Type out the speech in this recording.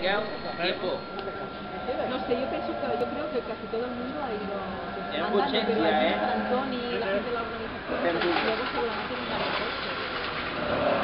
quedado tiempo. No sé, yo creo que casi todo el mundo ha ido Era andando, mucha pero gente, allí Antoni, la gente de la organización, luego seguramente vendrán en coche.